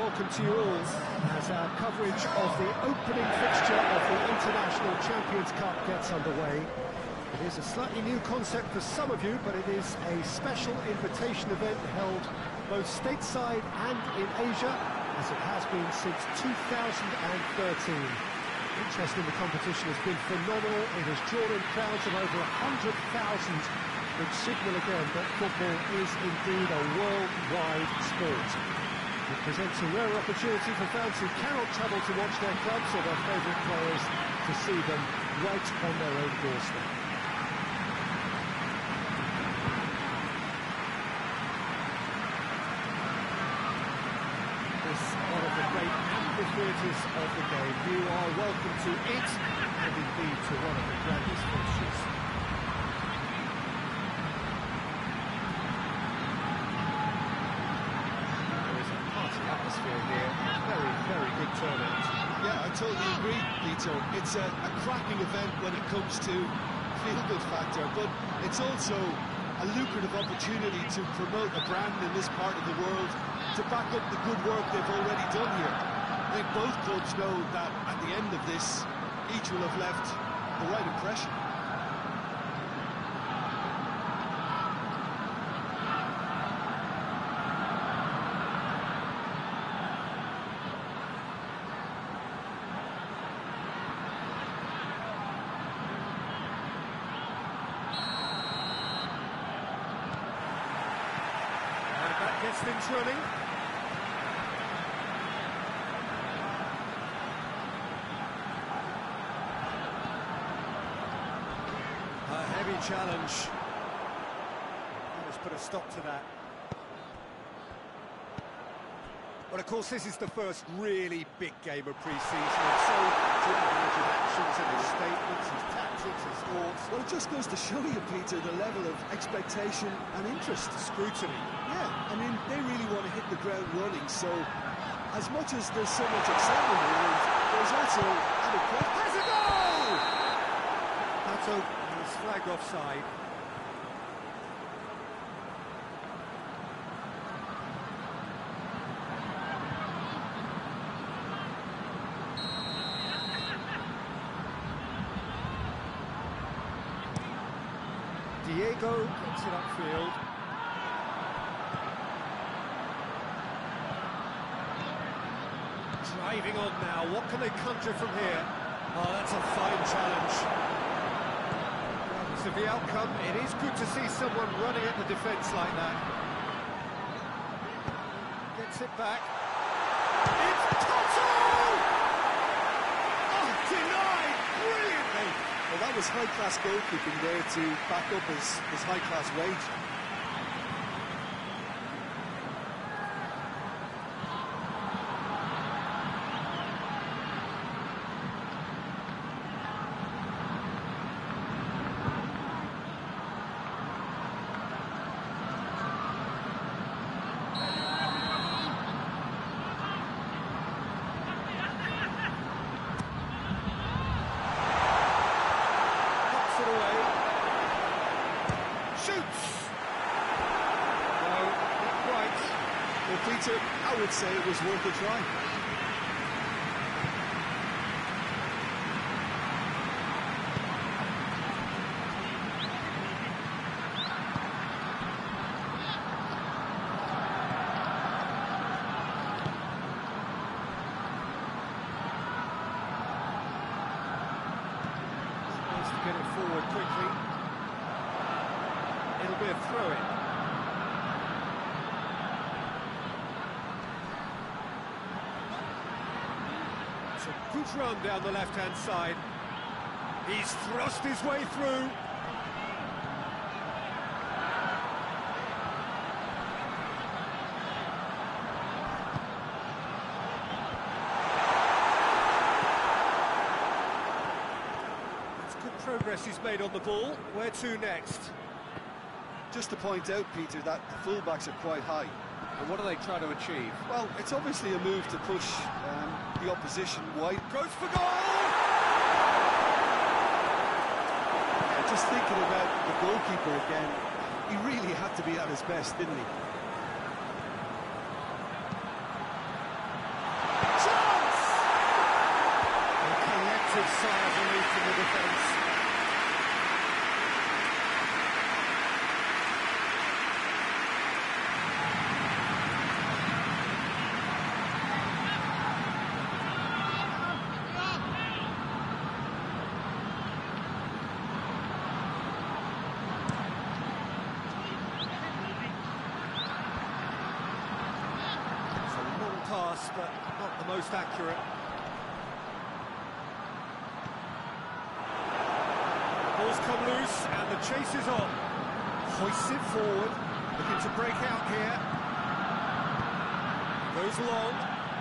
welcome to you all as our coverage of the opening fixture of the International Champions Cup gets underway. It is a slightly new concept for some of you, but it is a special invitation event held both stateside and in Asia, as it has been since 2013. Interest in the competition has been phenomenal. It has drawn in crowds of over 100,000, which signal again that football is indeed a worldwide sport. It presents a rare opportunity for fans who cannot travel to watch their clubs or their favourite players to see them right on their own doorstep. This is one of the great amphitheatres of the game. You are welcome to it, and indeed to one of the grandest fixtures. Atmosphere here, very, very good turnout. Yeah, I totally agree, Peter. It's a cracking event when it comes to feel-good factor, but it's also a lucrative opportunity to promote a brand in this part of the world, to back up the good work they've already done here. I think both clubs know that at the end of this, each will have left the right impression. Gets things running. A heavy challenge. Let's put a stop to that. Well, of course, this is the first really big game of pre-season, and so his actions and his statements, his tactics, his thoughts. Well, it just goes to show you, Peter, the level of expectation and interest. Scrutiny. Yeah, I mean, they really want to hit the ground running, so as much as there's so much excitement around, there's also added pressure. Has a goal! That's open. He's flagged offside. Diego gets it upfield. Driving on now, what can they conjure from here? Oh, that's a fine challenge. Regardless of the outcome, it is good to see someone running at the defence like that. Gets it back. It's Toto! Oh, denied! Brilliantly! Well, that was high-class goalkeeping there to back up his high-class wage. Peter, I would say it was worth a try. Needs to get it forward quickly. It'll be a throw-in. Good run down the left-hand side. He's thrust his way through. That's good progress he's made on the ball. Where to next? Just to point out, Peter, that the fullbacks are quite high. And what are they trying to achieve? Well, it's obviously a move to push the opposition wide. Goes for goal! Yeah, just thinking about the goalkeeper again, he really had to be at his best, didn't he? sigh of relief from the defence. Pass, but not the most accurate. Ball's come loose, and the chase is on. Hoists it forward, looking to break out here. Goes long.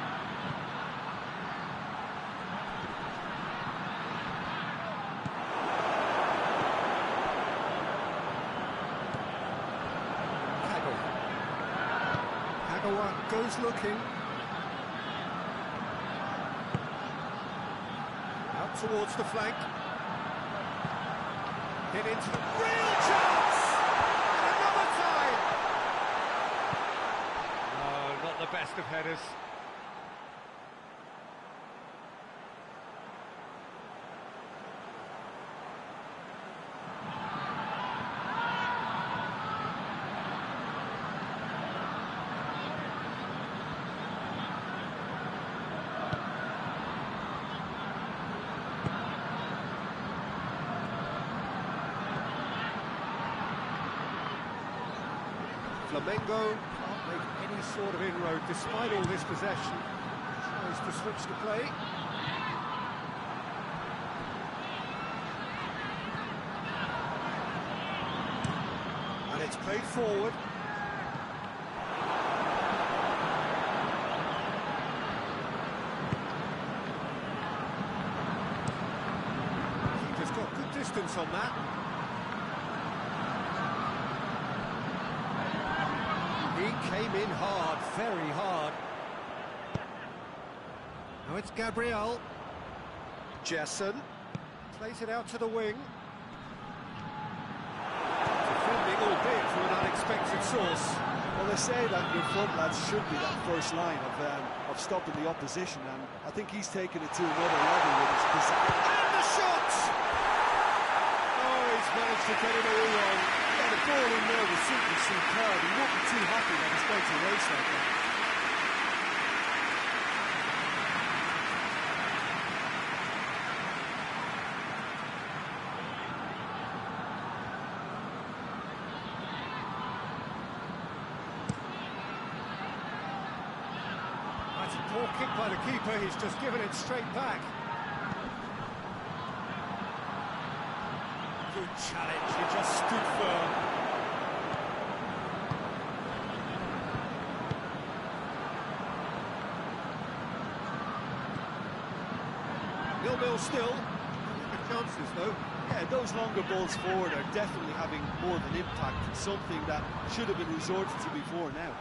Kagawa goes looking. Towards the flank. Hit into the real chance! And another time! Oh, not the best of headers. Flamengo can't make any sort of inroad despite all this possession. Tries to switch the play. And it's played forward. Keeper's got good distance on that. He came in hard, very hard. Now it's Gabriel. Jessen plays it out to the wing. Defending, albeit from an unexpected source. Well, they say that your front lads should be that first line of stopping the opposition, and I think he's taken it to another level with his possession. And the shot! Oh, he's managed to get it all wrong. Yeah, the ball in there was simply superb. He won't be too happy that he's going to race like that. That's a poor kick by the keeper, he's just given it straight back. Good challenge, he just stood firm. Nil-nil still. The chances though. Yeah, those longer balls forward are definitely having more of an impact. It's something that should have been resorted to before now.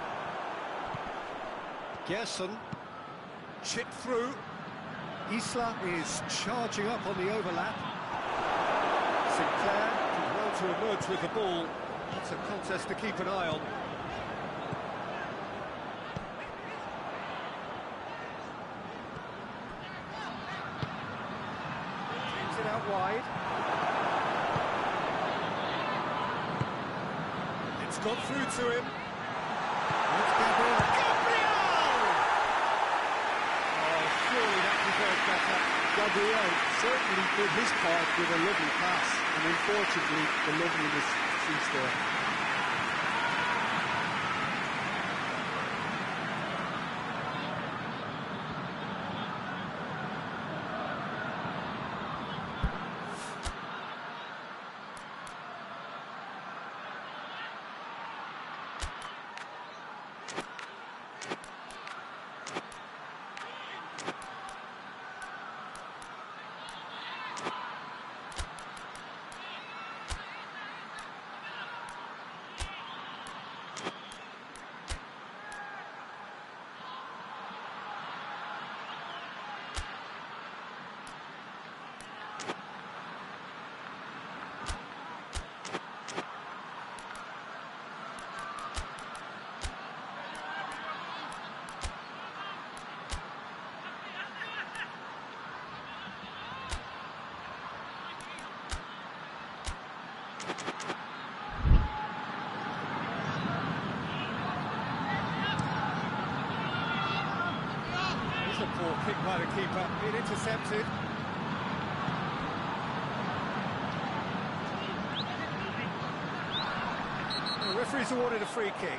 Gerson chipped through. Isla is charging up on the overlap. Sinclair did well to emerge with the ball. It's a contest to keep an eye on. Brings it out wide. It's gone through to him. It's Gabriel. Oh, surely that deserves better. Gabriel certainly did his part with a lovely pass, and unfortunately the loveliness ceased there. Here's a poor kick by the keeper, being intercepted. The referee's awarded a free kick.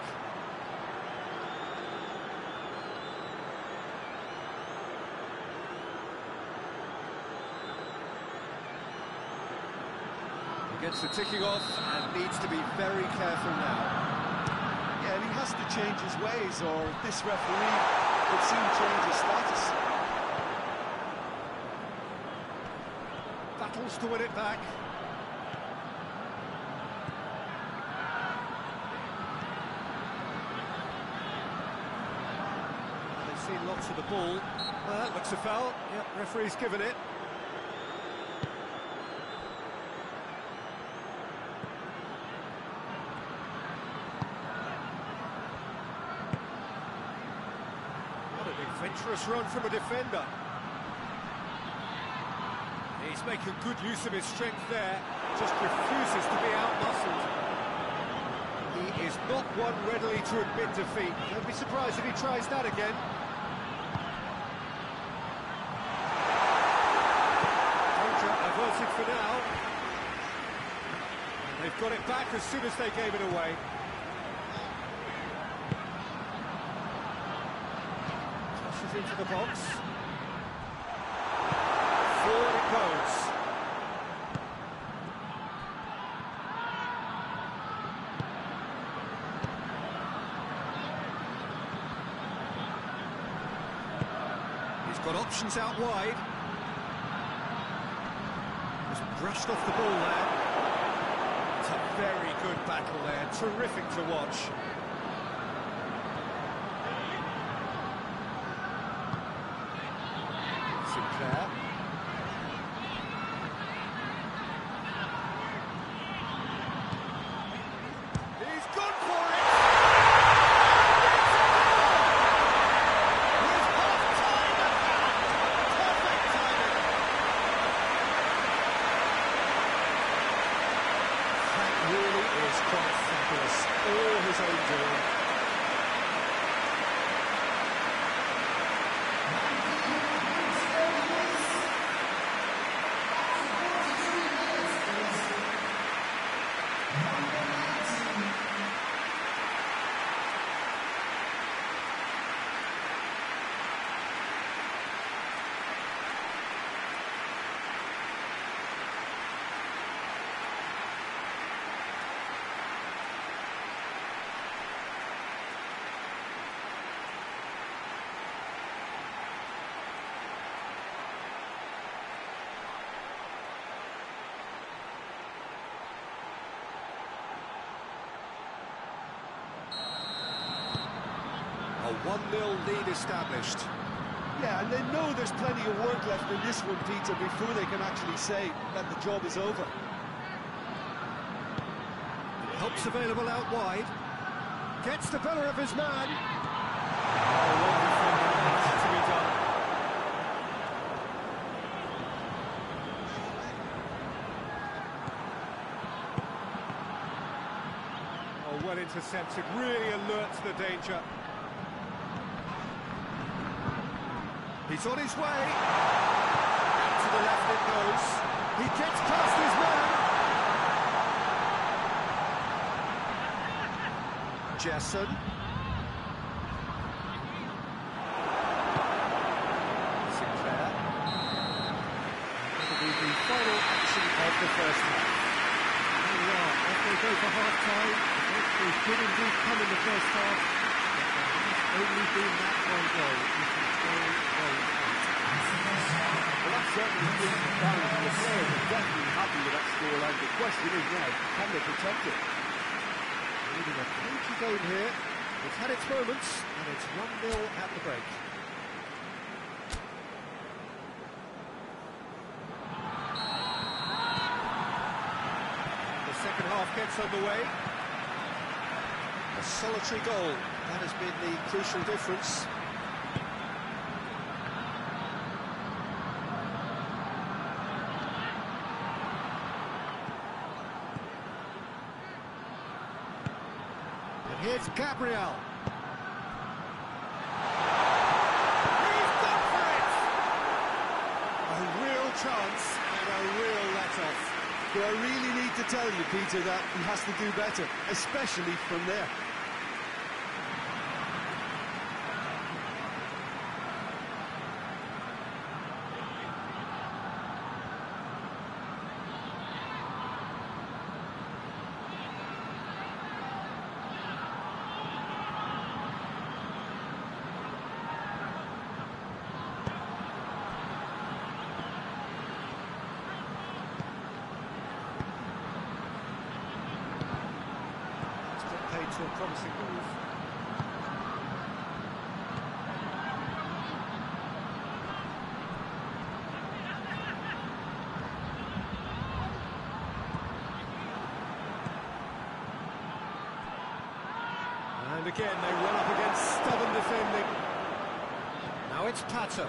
He gets the ticking off and needs to be very careful now. Yeah, and he has to change his ways, or this referee could soon change his status. Battles to win it back. They've seen lots of the ball. Well, that looks a foul. Yep, referee's given it. Adventurous run from a defender. He's making good use of his strength there, just refuses to be out-muscled. He is not one readily to admit defeat. Don't be surprised if he tries that again. Danger averted for now. And they've got it back as soon as they gave it away. Into the box. Forward it goes. He's got options out wide. Just brushed off the ball there. It's a very good battle there. Terrific to watch. Sinclair. He's gone for it! With half-time at hand! Perfect timing! That really is quite fabulous. All his own doing. A 1-0 lead established. Yeah, and they know there's plenty of work left in this one, Peter, before they can actually say that the job is over. Help's available out wide. Gets the better of his man. Oh, what defending has to be done. Oh, well intercepted. Really alert to the danger. He's on his way. Out to the left it goes. He gets past his man. Jesson. Sinclair. That'll be the final action of the first half. Here we are, off they go for half-time. The breakthrough did indeed come in the first half. But there has only been that one goal. Well, that certainly gives the balance, and the players are definitely happy with that scoreline. The question is now, can they protect it? Leading a clinky game here. It's had its moments, and it's 1-0 at the break. The second half gets underway. A solitary goal. That has been the crucial difference. And here's Gabriel. Chance and a real let-off. Do I really need to tell you, Peter, that he has to do better, especially from there? To a promising move. And again they run up against stubborn defending. Now it's Pato.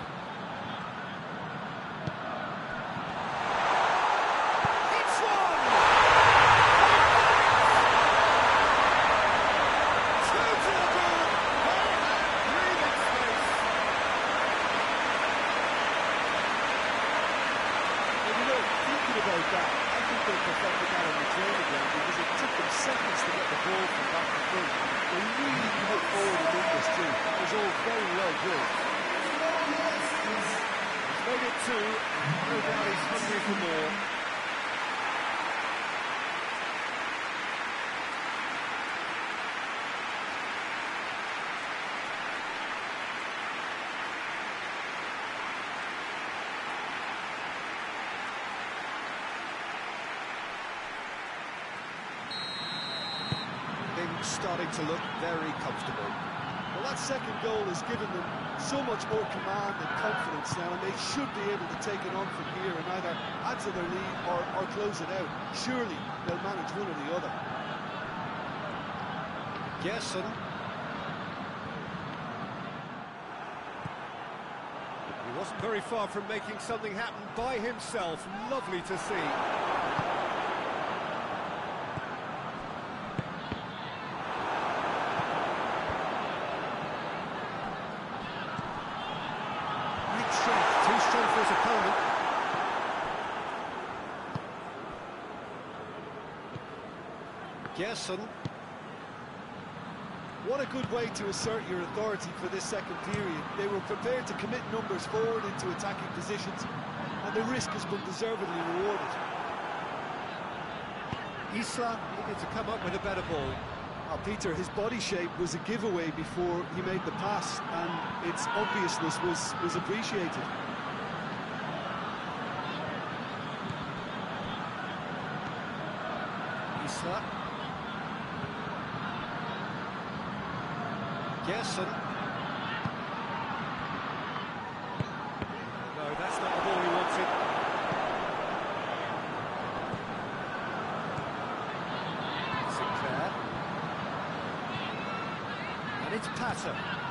Starting to look very comfortable. Well, that second goal has given them so much more command and confidence now, and they should be able to take it on from here and either add to their lead or close it out. Surely they'll manage one or the other. Gerson. He wasn't very far from making something happen by himself. Lovely to see. For his opponent. Gerson. What a good way to assert your authority for this second period. They were prepared to commit numbers forward into attacking positions, and the risk has been deservedly rewarded. Isla needed to come up with a better ball. Oh, Peter, his body shape was a giveaway before he made the pass, and its obviousness was appreciated. Isla. Gerson. No, that's not the ball he wanted. Sinclair. And it's Pato.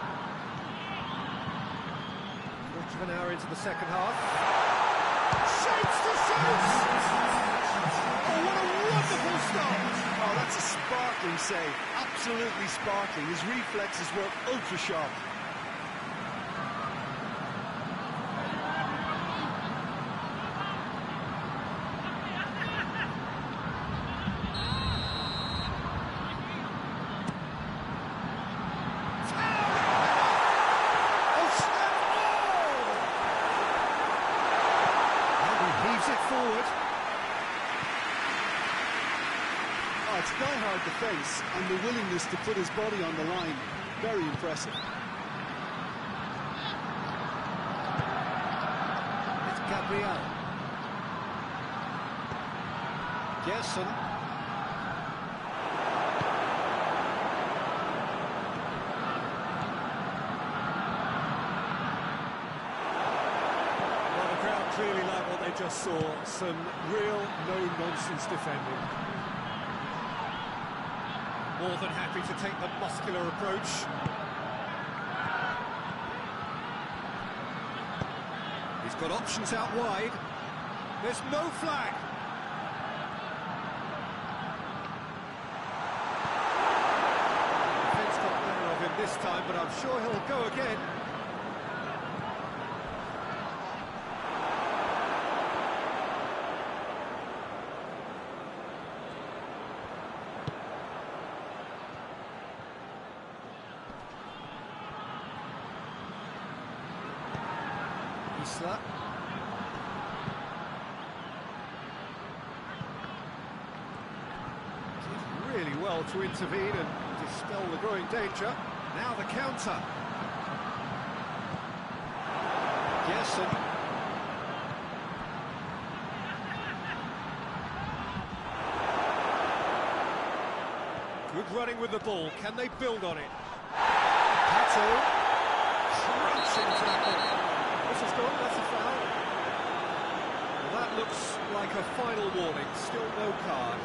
Quarter of an hour into the second half. Shapes to shoot! Oh, what a wonderful start! Oh, that's a sparkling save. Absolutely sparkling. His reflexes were ultra sharp. It's die-hard defence and the willingness to put his body on the line. Very impressive. It's Gabriel. Gerson. Well, the crowd clearly like what they just saw. Some real no-nonsense defending. More than happy to take the muscular approach. He's got options out wide. There's no flag. this time, but I'm sure he'll go again. Isla. Did really well to intervene and dispel the growing danger. Now the counter. Gerson. Good running with the ball. Can they build on it? Pato. Crunching tackle. This is good, that's a foul. Well, that looks like a final warning, still no card.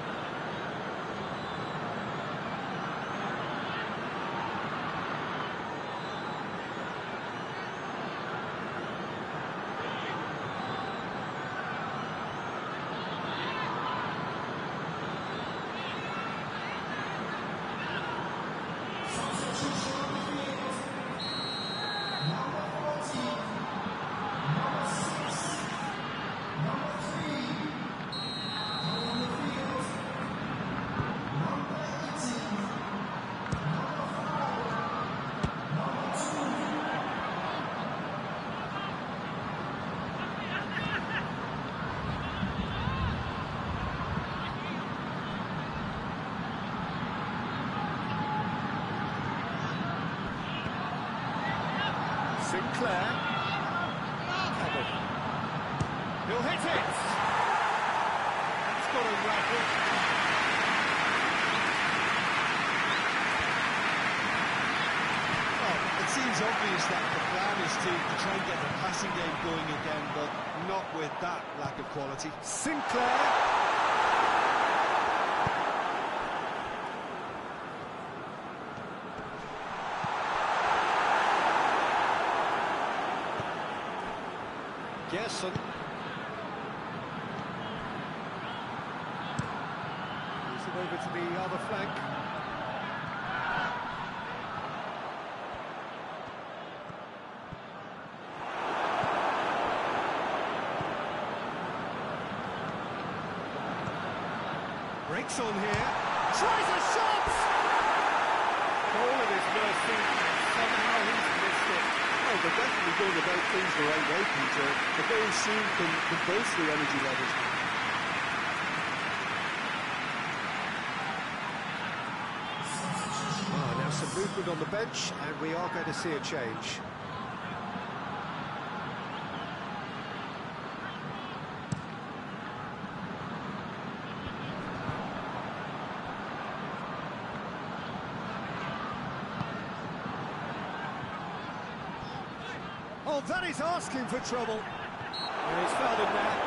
Sinclair. Cabot. He'll hit it! That's got a racket. Well, it seems obvious that the plan is to try and get the passing game going again, but not with that lack of quality. Sinclair. Gerson. Moves it over to the other flank. Breaks on here. Tries a shot! Goal at his mercy. Somehow he's missed it. Oh, they're definitely going about things the right way, Peter. The goal soon can boost the energy levels. Now some movement on the bench, and we are going to see a change. Oh, that is asking for trouble. And he's fouled him there.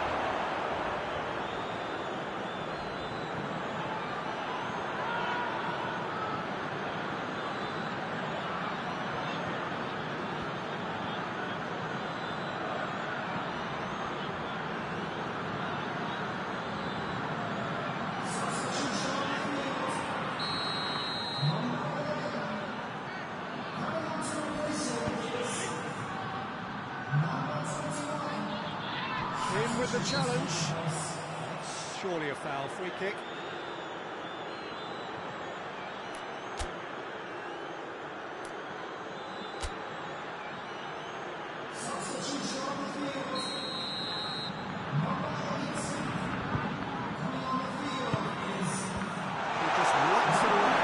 In with the challenge. Surely a foul, free kick. He just locks it away.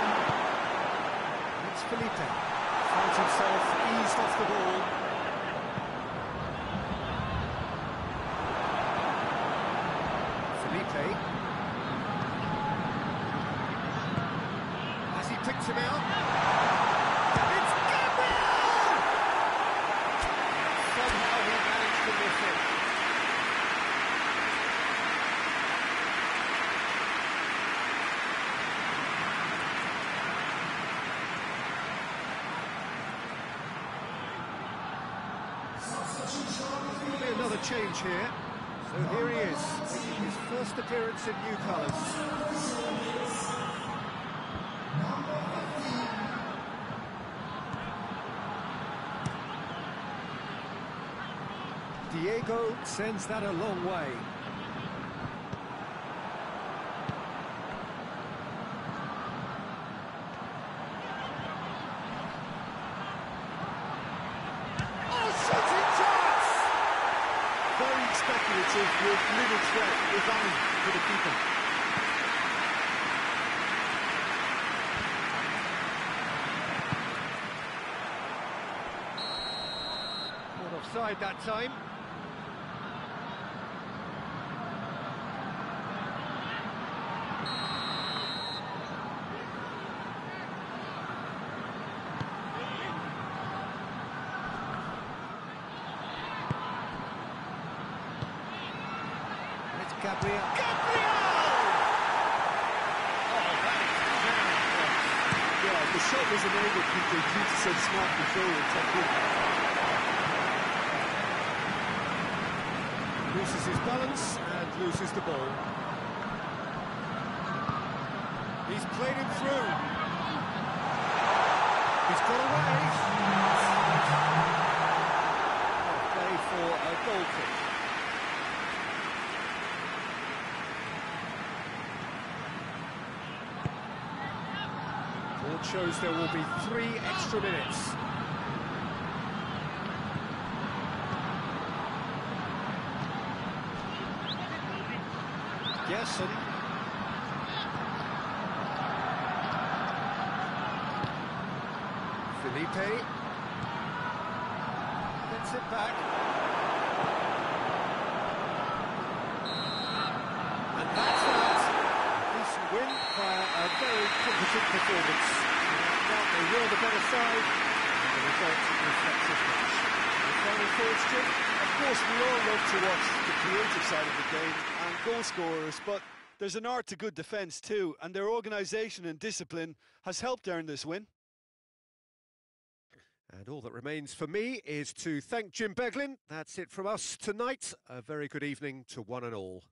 It's Felipe. Finds himself eased off the ball. As he picks him out, it's Gabriel! Somehow he managed to miss it. There'll be another change here. So here he is, making his first appearance in new colours. Diego sends that a long way. Oh, shooting chance! Very speculative with little threat, if any, for the keeper. Not offside that time. It's Gabriel. Gabriel! Oh, that is very close. Yeah, the shot was enabled quickly due to some smart control and technique. Loses his balance and loses the ball. He's played him through. He's got away. Play for a goal kick. Board shows there will be 3 extra minutes. Gerson. Felipe. Gets it back. And that's that. Decent win via a very competent performance. Now they were the better side, and the result reflects as much. The final thoughts, Jim? Of course, we all love to watch the creative side of the game and goal scorers, but there's an art to good defence too, and their organisation and discipline has helped earn this win. And all that remains for me is to thank Jim Beglin. That's it from us tonight. A very good evening to one and all.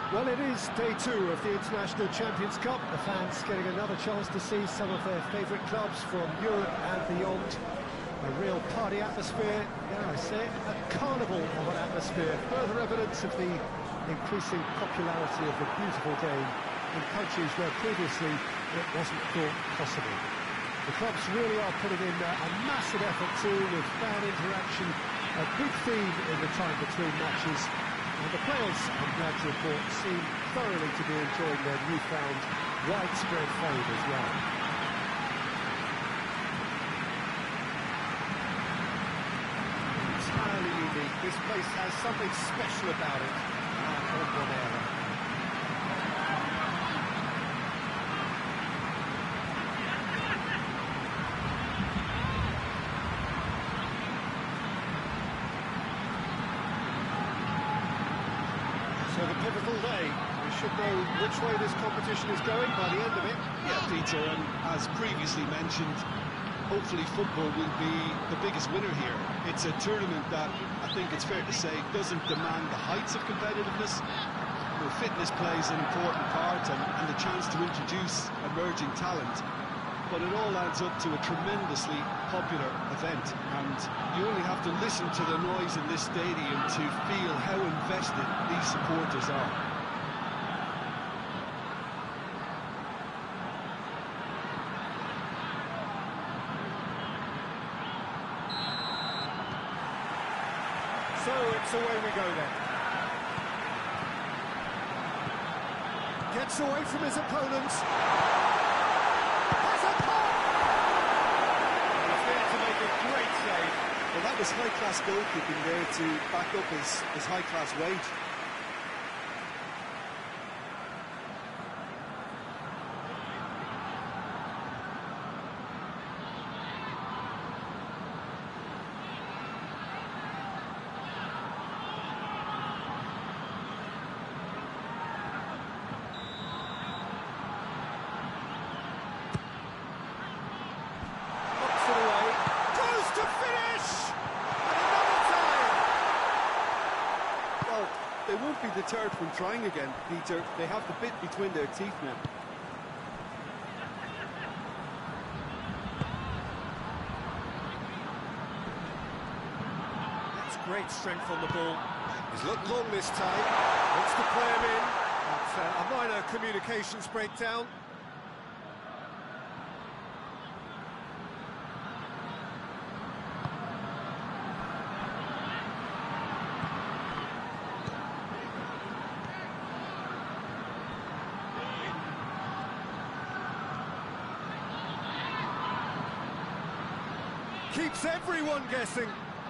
Well, it is day 2 of the International Champions Cup. The fans getting another chance to see some of their favourite clubs from Europe and beyond. A real party atmosphere, dare I say, a carnival of an atmosphere. Further evidence of the increasing popularity of the beautiful game in countries where previously it wasn't thought possible. The clubs really are putting in a massive effort too, with fan interaction, a big theme in the time between matches. And the players, I'm glad to report, seem thoroughly to be enjoying their newfound widespread fame as well. Entirely unique. This place has something special about it. So the pivotal day, we should know which way this competition is going by the end of it. Yeah, Peter, and as previously mentioned, hopefully football will be the biggest winner here. It's a tournament that, I think it's fair to say, doesn't demand the heights of competitiveness. Fitness plays an important part and the chance to introduce emerging talent. But it all adds up to a tremendously popular event, and you only have to listen to the noise in this stadium to feel how invested these supporters are. So it's away we go then. Gets away from his opponents. Has a pop! He's there to make a great save. Well, that was high-class goalkeeping there to back up his high-class weight. They won't be deterred from trying again, Peter. They have the bit between their teeth now. That's great strength on the ball. He's looked long this time. Wants to play him in. That's a minor communications breakdown. Keeps everyone guessing.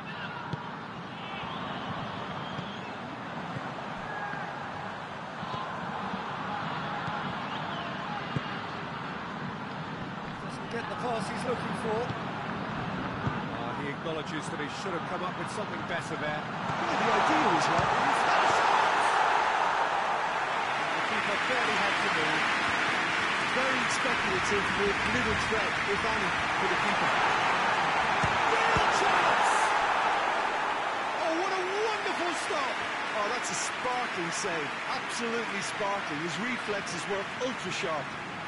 Doesn't get the pass he's looking for. He acknowledges that he should have come up with something better there. Yeah, the idea was right. He's had a shot! The keeper barely had to move. Very speculative with little threat, if any, for the keeper. Oh, that's a sparkling save. Absolutely sparkling. His reflexes were ultra sharp.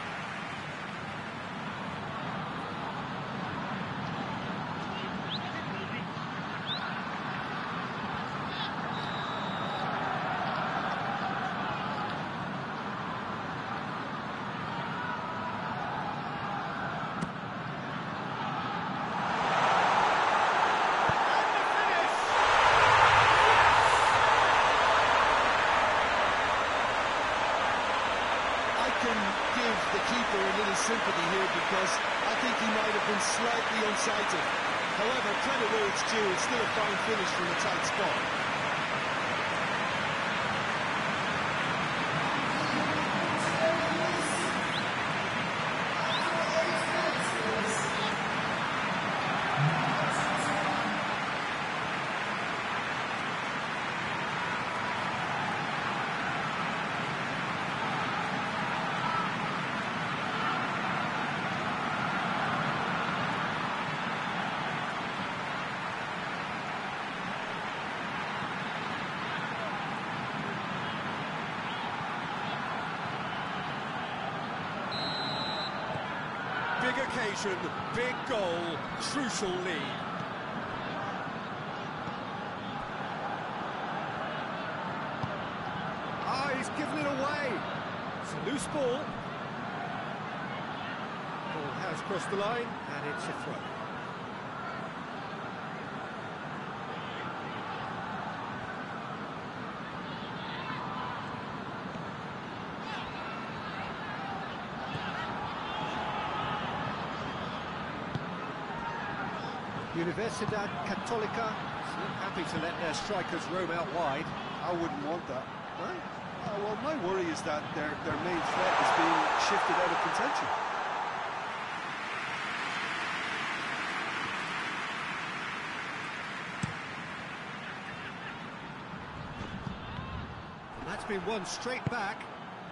The keeper a little sympathy here because I think he might have been slightly unsighted. However, credit where it's due, it's still a fine finish from a tight spot. occasion, big goal, crucial lead. Ah, he's given it away. It's a loose ball. Ball has crossed the line, and it's a throw. Universidad Católica seem happy to let their strikers roam out wide. I wouldn't want that. No? Oh, well, my worry is that their main threat is being shifted out of contention. And that's been won straight back.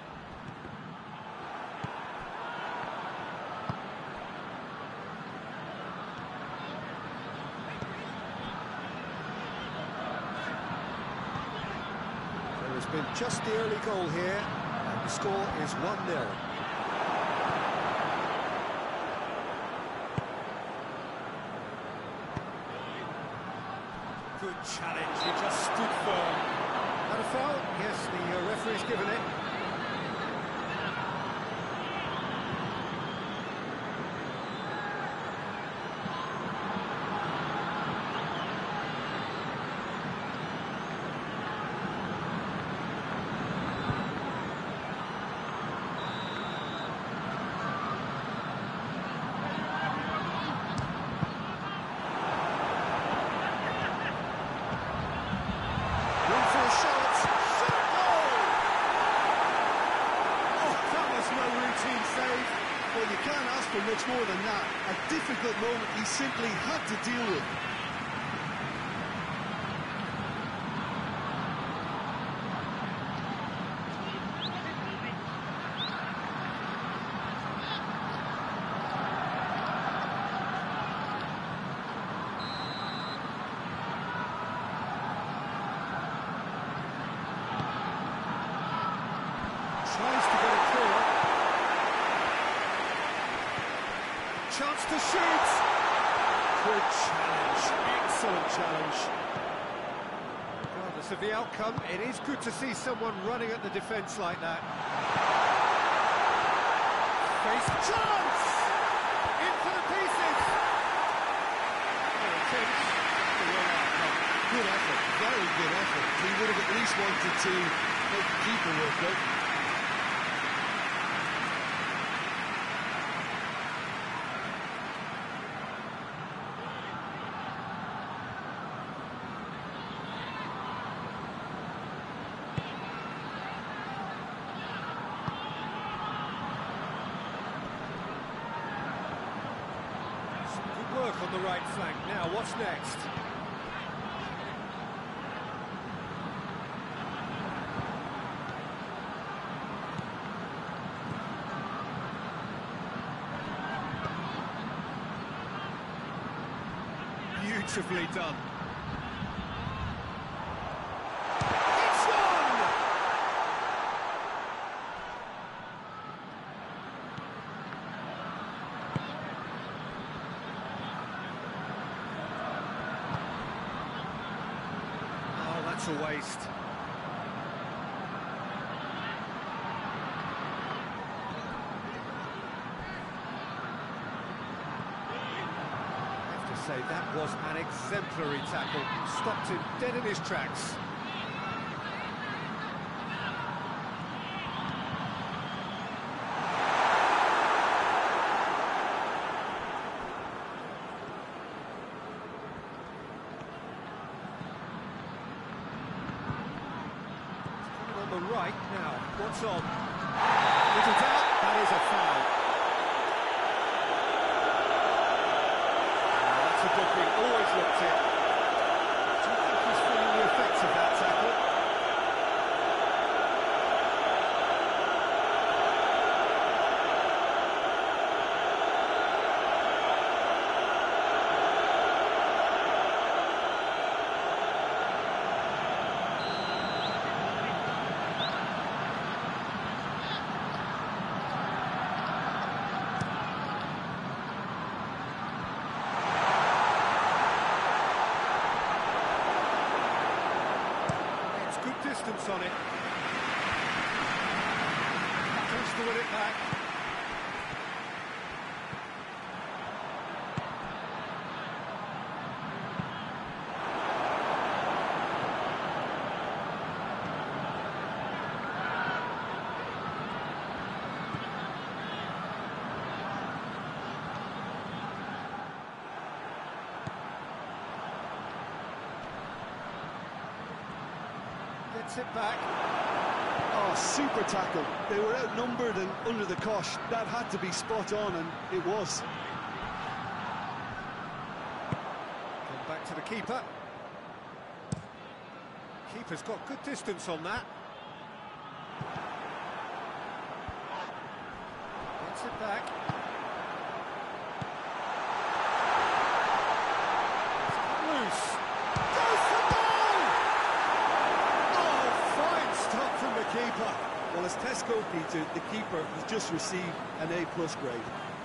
There's been just the early goal here, and the score is 1-0. Good challenge, he just stood firm. Not a foul? Yes, the referee's given it. Well, you can't ask for much more than that. A difficult moment he simply had to deal with. Tries to get it clear. Chance to shoot. Good challenge. Excellent challenge. Regardless of the outcome, it is good to see someone running at the defence like that. Face chance! In for the pieces! Good effort, very good effort. He would have at least wanted to make the keeper work out. Good work on the right flank. Now, what's next? Beautifully done. It's one! Oh, that's a waste. Say that was an exemplary tackle, stopped him dead in his tracks. On the right now, what's on? Little doubt, that is a foul. Booking always looked it. Do you think he's feeling the effects of that tackle? good distance on it. Tries to win it back. Gets it back. Oh, super tackle. They were outnumbered and under the cosh. That had to be spot on, and it was. Come back to the keeper. Keeper's got good distance on that. Gets it back. Loose. Goes for goal! Oh, fine stop from the keeper. Well, as Tesco Peter, the keeper has just received an A+ grade.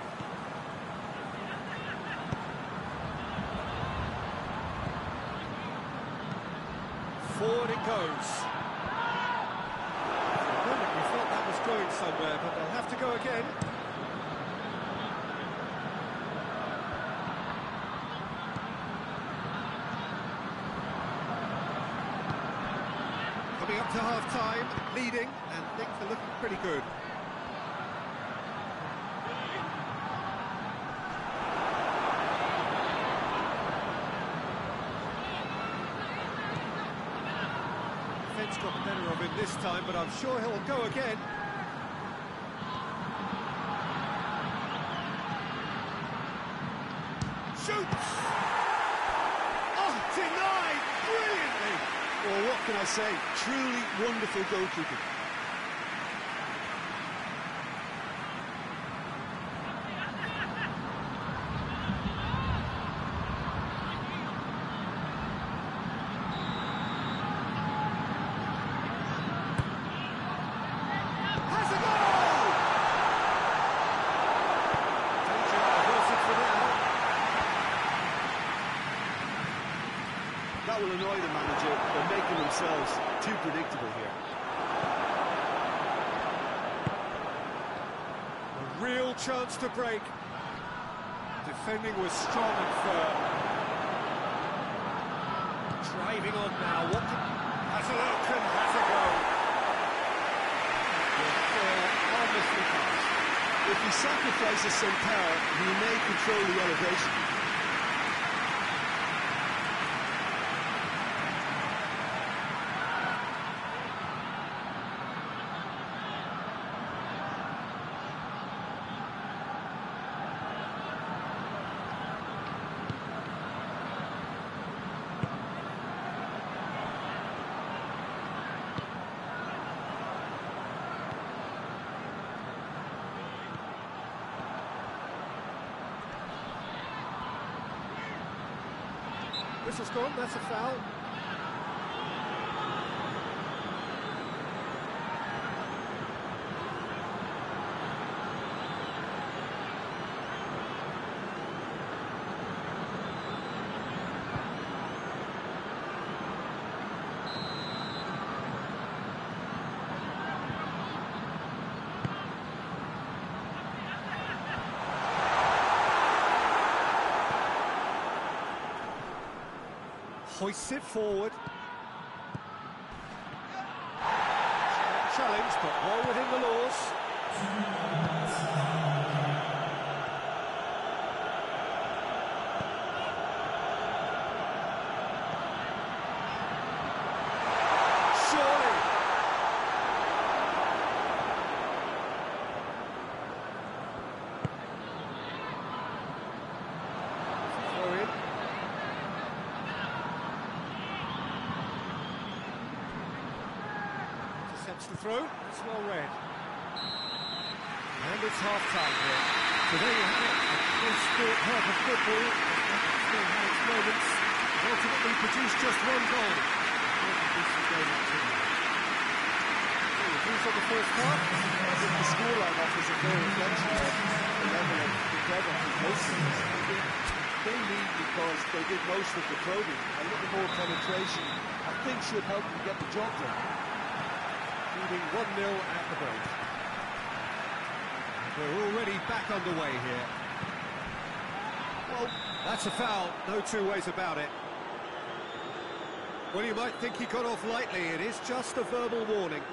Forward it goes. For a moment we thought that was going somewhere, but they'll have to go again. Coming up to half-time, leading, and things are looking pretty good. Defence got the better of him this time, but I'm sure he'll go again. Shoots! Oh, denied brilliantly! Well, what can I say? Truly wonderful goalkeeping. Has a goal! Danger averted for now. That will annoy the manager. They're making themselves too predictable here. A real chance to break. Defending was strong and firm. Driving on now. What can... Has a look and has a go. Harmlessly passed. If he sacrifices some power, he may control the elevation. Whistle's gone, that's a foul. Hoists it forward. Challenge, but well within the laws. Surely. Throw in. Intercepts the throw, it's well read. And it's half-time here. So there you have it, a close sport half of football. Still had its moments, ultimately produced just one goal. Reviews on the first half. I think the scoreline offers a fair reflection of the level of endeavour and closeness. I think they lead because they did most of the probing, a little more penetration at think should help them get the job done. Leading 1-0 at the break. We're already back underway here. Well, that's a foul, no two ways about it. Well, you might think he got off lightly, it is just a verbal warning.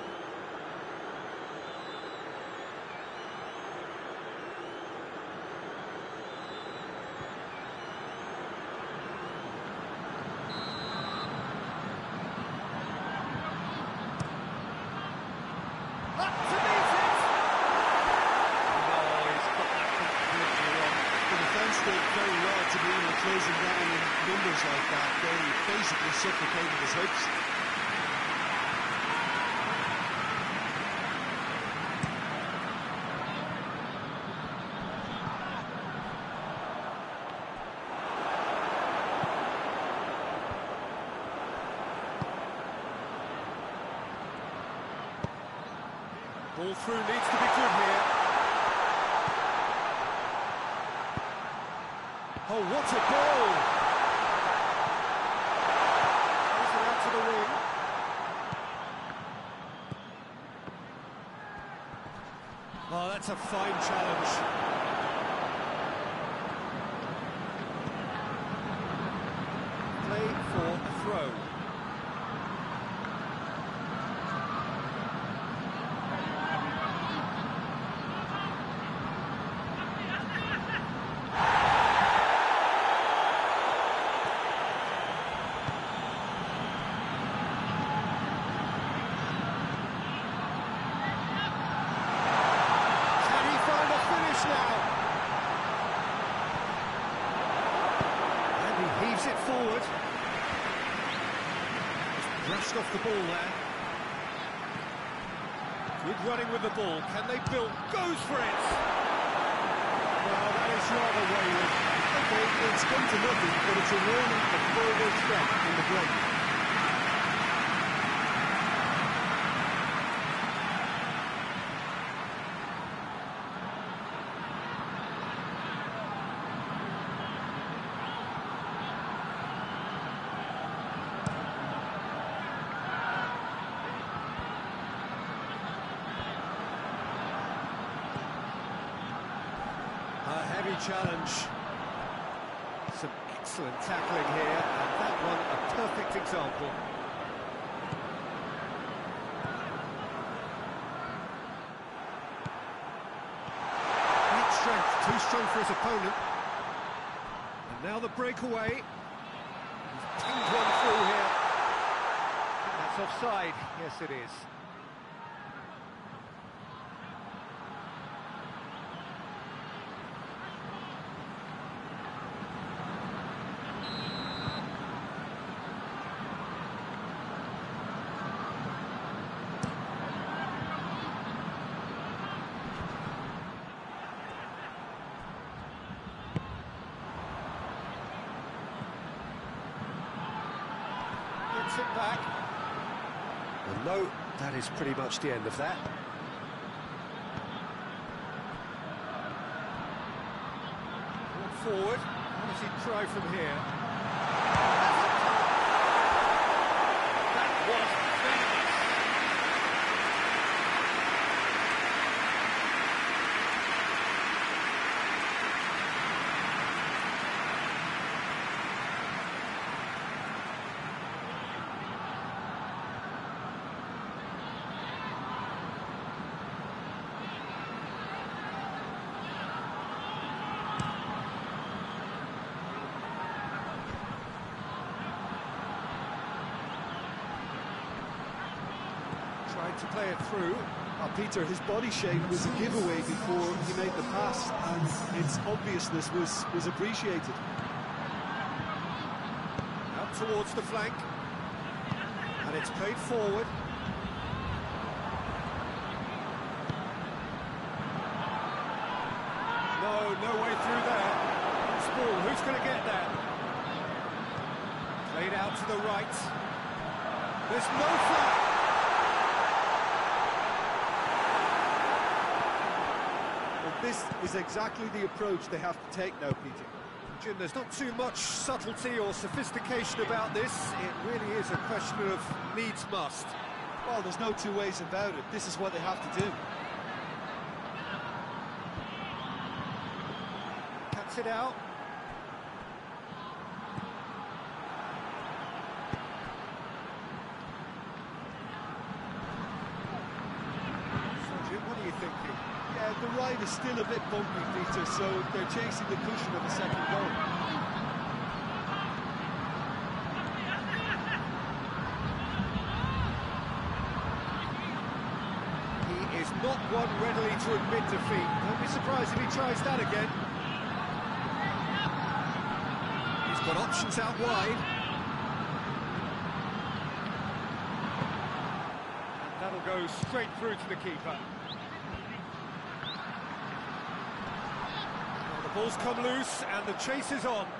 Very well to be able to close him down in numbers like that. They basically suffocated his hopes. Ball through needs to be good here. Oh, what a goal! Throws it out to the wing. Oh, that's a fine challenge. Played for a throw. It forward. Just brushed off the ball there. Good running with the ball. Can they build? Goes for it! Well, that is rather wayward. Okay, it's come to nothing, but it's a warning of further threat in the break. A heavy challenge. Some excellent tackling here, and that one a perfect example. Great strength, too strong for his opponent. And now the breakaway. He's pinged one through here. That's offside. Yes, it is. It back. Well, no, that is pretty much the end of that. Forward. What does he try from here? That was famous. Tried to play it through. Peter, his body shape was a giveaway before he made the pass, and its obviousness was appreciated. Out towards the flank. And it's played forward. No way through there. Ball, who's going to get that? Played out to the right. There's no flag. Well, this is exactly the approach they have to take now, Peter. Jim, there's not too much subtlety or sophistication about this. It really is a question of needs must. Well, there's no two ways about it. This is what they have to do. Cuts it out. So, Jim, what are you thinking? Yeah, the ride is still a bit bumpy, Peter, so they're chasing the cushion of a second goal. He is not one readily to admit defeat. Don't be surprised if he tries that again. He's got options out wide. And that'll go straight through to the keeper. Well, the ball's come loose and the chase is on.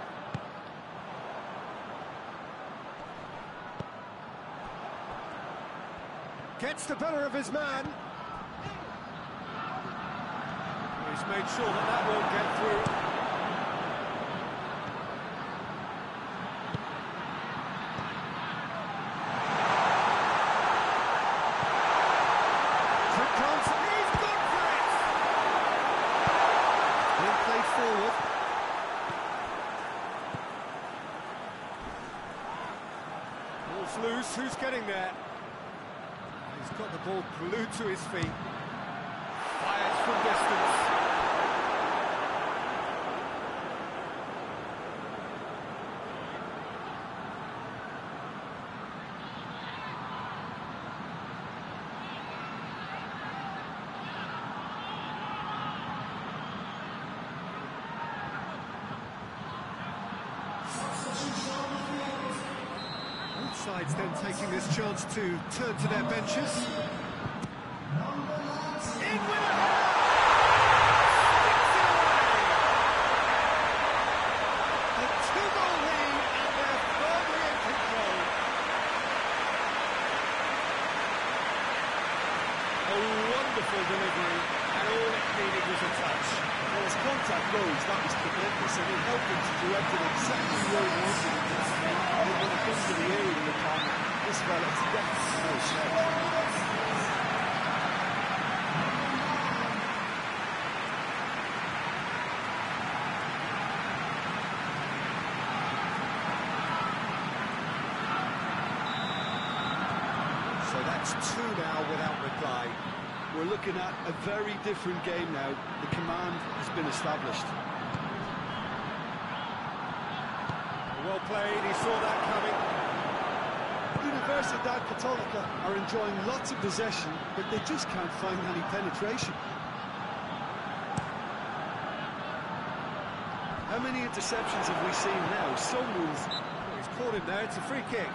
Gets the better of his man. He's made sure that that won't get through. Quick glance, and he's gone for it! Being played forward. Ball's loose, who's getting there? He's got the ball glued to his feet. Fires from distance. Both sides then taking this chance to turn to their benches. In with it! A two-goal lead, and they're firmly in control. A wonderful delivery, and all it needed was a touch. Well, as contact goes, that was tremendous, and it helped him to direct it exactly where he wanted it. And when it comes to the area in the corner, this fella's definitely no slouch. So that's two now without reply. We're looking at a very different game now. The command has been established. Well played, he saw that coming. Universidad Católica are enjoying lots of possession, but they just can't find any penetration. How many interceptions have we seen now? Someone's... He's caught him there, it's a free kick.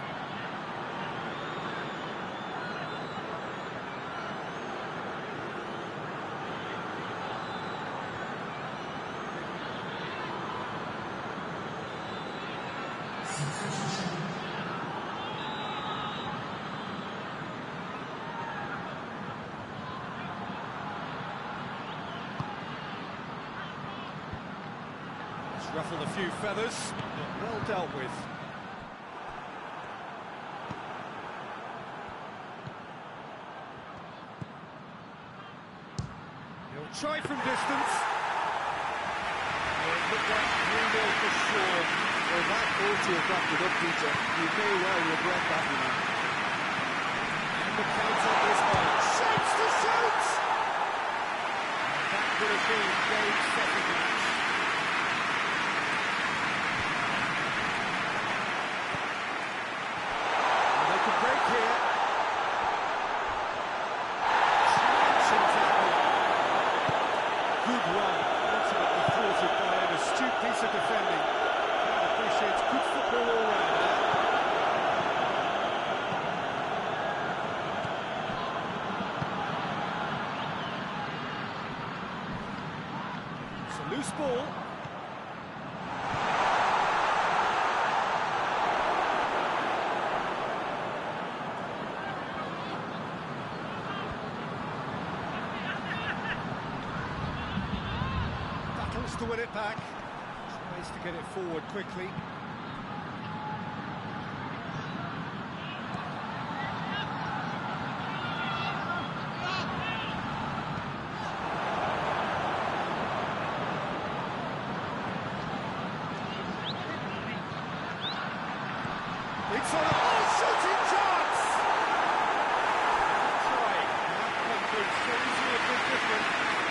Ruffled a few feathers, but well dealt with. He'll try from distance. Well, it looked like 3-0 for sure. Well, that ought to have wrapped it up, Peter. You may well regret that, you know. And the counter is on. Shapes to shoot! That would have been game second match. Defending. Appreciates good football all round there. It's a loose ball. Battles to win it back. Tries to get it forward quickly. It's on a shooting chance! Try. That country shows you a big difference.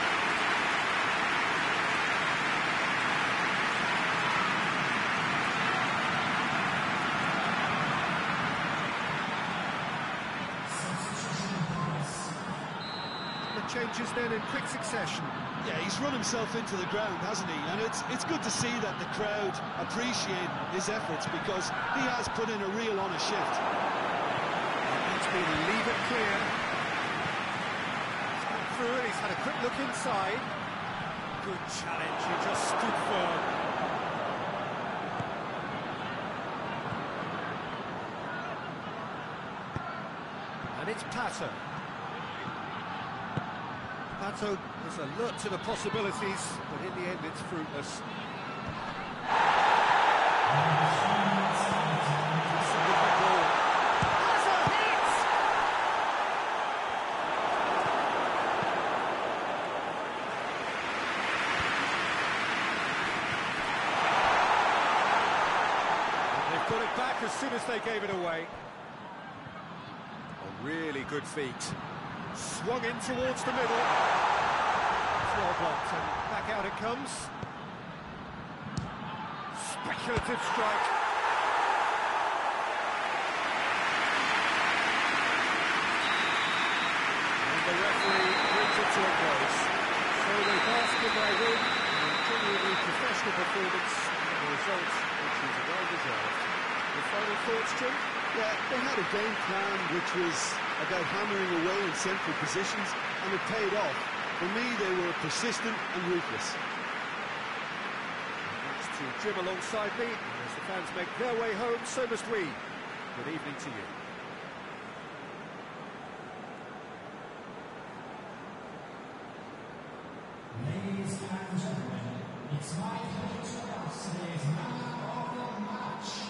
The changes then in quick succession. Yeah, he's run himself into the ground, hasn't he? And it's good to see that the crowd appreciate his efforts because he has put in a real honest shift. It's been leave it clear. He's come through and he's had a quick look inside. Good challenge, he just stood firm. And it's Pato. Pato is alert to the possibilities, but in the end it's fruitless. It's a good ball. That's a hit! And they've got it back as soon as they gave it away. A really good feat. Swung in towards the middle. Well blocked, and back out it comes. Speculative strike. And the referee brings it to a close. So they bask in their win, and a genuinely professional performance, and the result, which is well deserved. Your final thoughts, Jim? Yeah, they had a game plan which was about hammering away in central positions, and it paid off. For me, they were persistent and ruthless. Thanks to Jim alongside me, and as the fans make their way home, so must we. Good evening to you. Ladies and gentlemen, it's my pleasure to announce today's man of the match.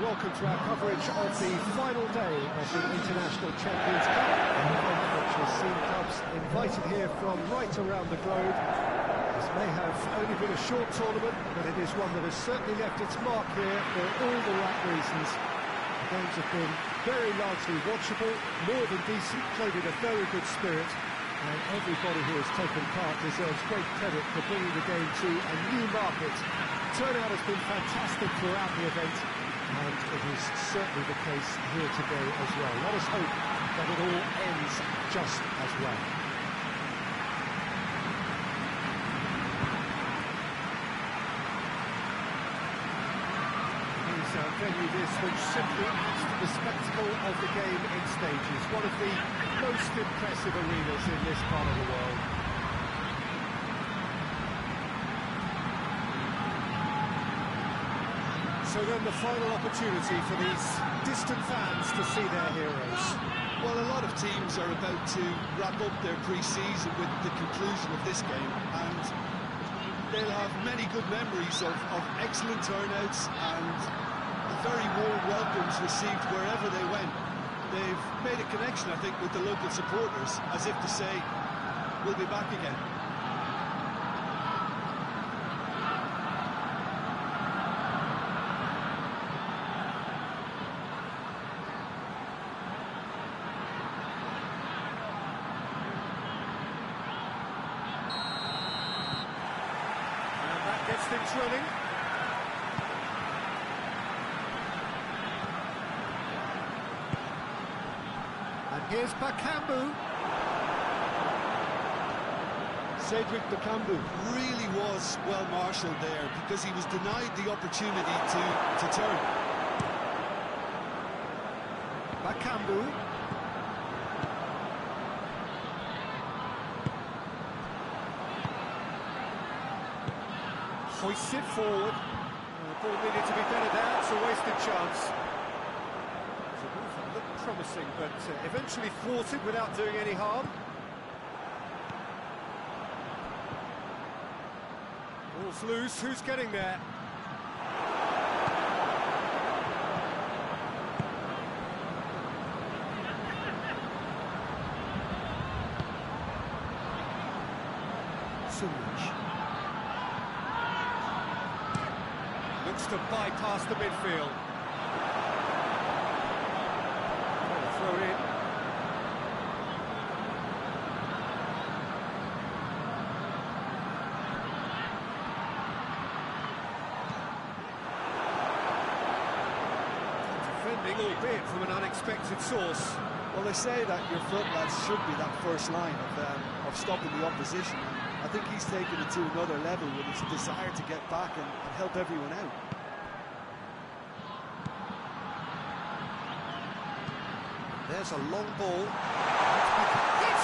welcome to our coverage of the final day of the International Champions Cup, an event which has seen clubs invited here from right around the globe. This may have only been a short tournament, but it is one that has certainly left its mark here for all the right reasons. The games have been very largely watchable, more than decent, played in a very good spirit, and everybody who has taken part deserves great credit for bringing the game to a new market. Turnout has been fantastic throughout the event, and it is certainly the case here today as well. Let us hope that it all ends just as well. It is a venue this which simply adds to the spectacle of the game in stages. One of the most impressive arenas in this part of the world. So then the final opportunity for these distant fans to see their heroes. Well, a lot of teams are about to wrap up their pre-season with the conclusion of this game, and they'll have many good memories of excellent turnouts and very warm welcomes received wherever they went. They've made a connection, I think, with the local supporters, as if to say, we'll be back again. And that gets things running. Here's Bakambu. Cedric Bakambu really was well marshalled there because he was denied the opportunity to turn. Bakambu. Hoists it forward. The ball needed to be better there, it's a wasted chance. Looked promising, but eventually thwarted without doing any harm. Ball's loose, who's getting there? Sumich. Looks to bypass the midfield. Throw in. Defending, albeit from an unexpected source. Well, they say that your front lads should be that first line of stopping the opposition. I think he's taken it to another level with his desire to get back and help everyone out. There's a long ball. It's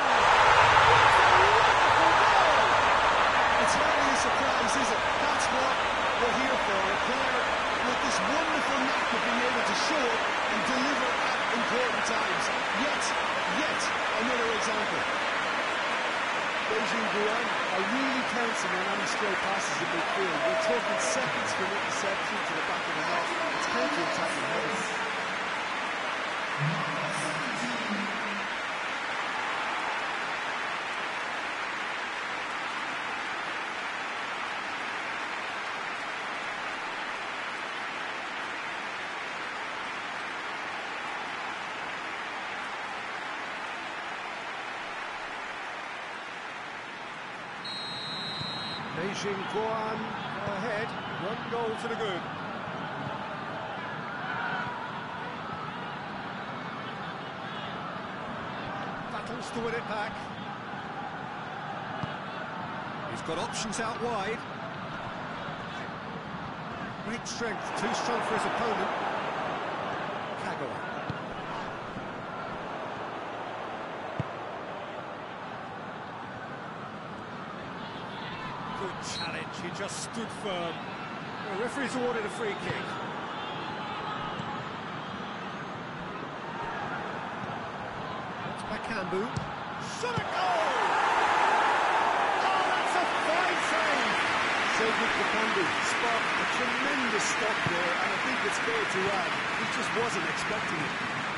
hardly a surprise, is it? That's what we're here for. A player with this wonderful knack of being able to show up and deliver at important times. Yet another example. Beijing Guan are really pouncing on any stray passes in midfield. We're talking seconds from interception to the back of the net. It's counter-attacking headers. Beijing Guan ahead, 1 goal to the good. Battles to win it back. He's got options out wide. Great strength, too strong for his opponent. Kagawa. Good challenge, he just stood firm. The referee's awarded a free kick. That's Bakambu. Shot a goal! Oh, that's a fine save! Cedric good defending. Spot a tremendous stop there, and I think it's fair to add, he just wasn't expecting it.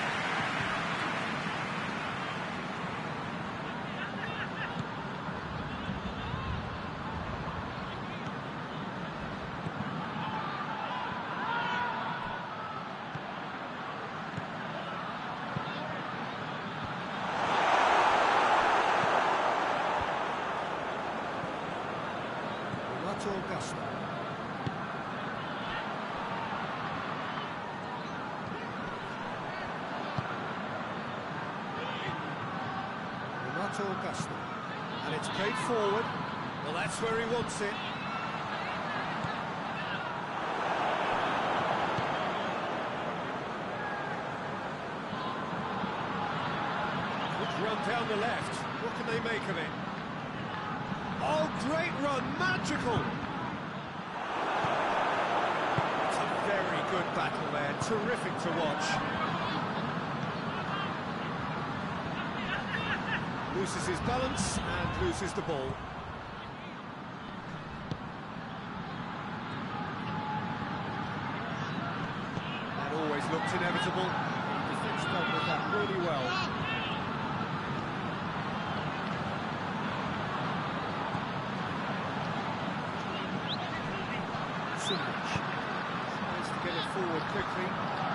Augusta. Augusta. And it's played forward. Well, that's where he wants it. Good run down the left. What can they make of it? Oh, great run, magical! It's a very good battle there, terrific to watch. Loses his balance and loses the ball. That always looked inevitable. The defence dealt with that really well. Tries to get it forward quickly.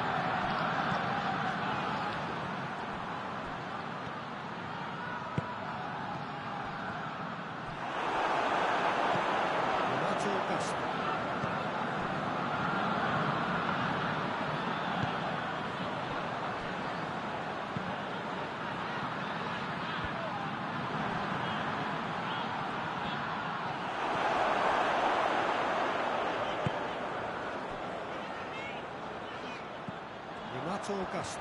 Augusta.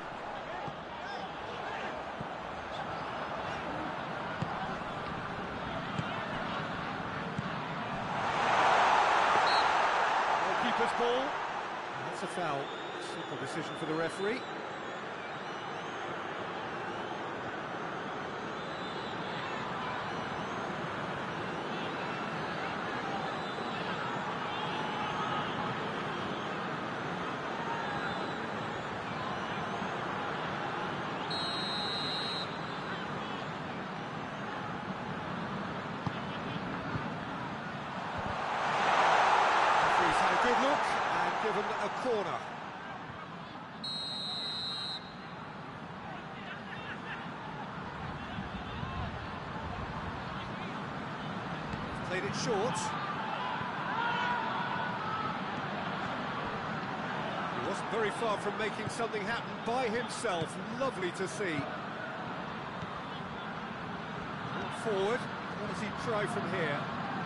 Goalkeeper's ball. That's a foul. Simple decision for the referee. Good look, and given a corner. Played it short. He wasn't very far from making something happen by himself. Lovely to see. Forward. What does he try from here?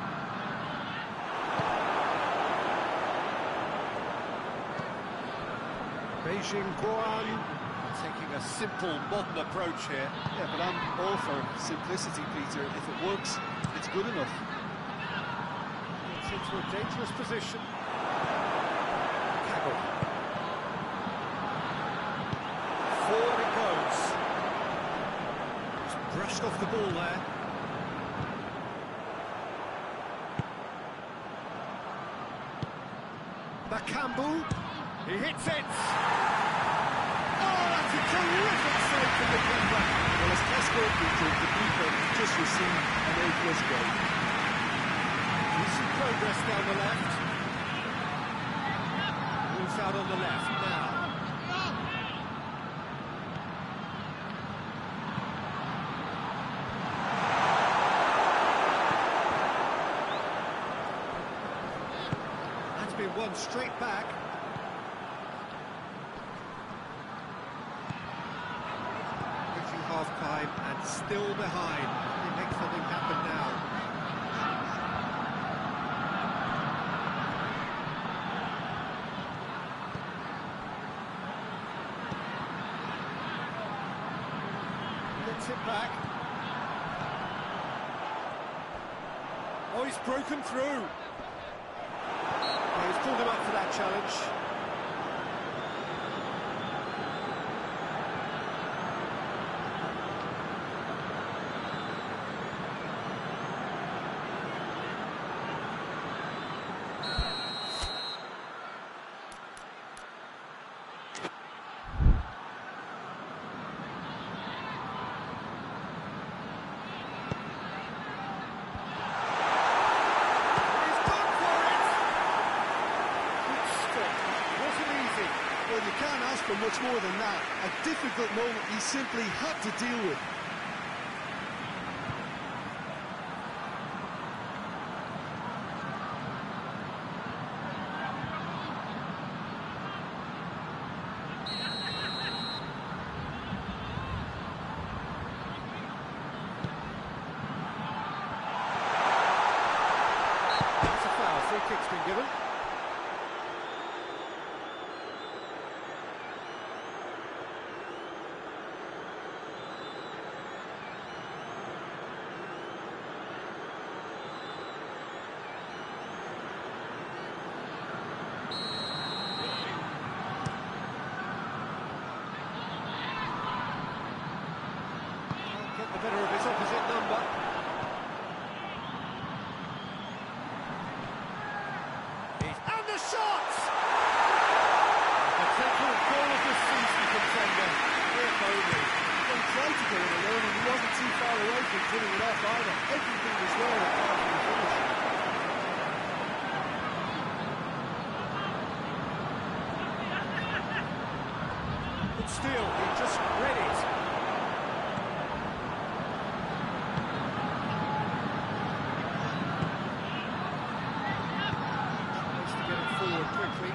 Beijing Guan taking a simple, modern approach here. Yeah, but I'm all for simplicity, Peter. If it works, it's good enough. It's into a dangerous position. Kaggle. Forward it goes. Just brushed off the ball there. Bakambu. He hits it! Oh, that's a terrific save from the keeper! Well, as Tesco Peter, the keeper just received an A+ grade. Decent progress down the left. Moves out on the left now. That's been won straight back. Half-time and still behind. Can they make something happen now? Gets it back. Oh, he's broken through. Oh, he's pulled him up for that challenge. for much more than that. A difficult moment he simply had to deal with. That's a foul. Free kick's been given. Get the better of his opposite number. And the shot! Potential goal of the season contender. Great moment. He tried to go it alone and he wasn't too far away from putting it off either. Everything was there apart from the finish. But still, he just read it. Tries to get it forward quickly.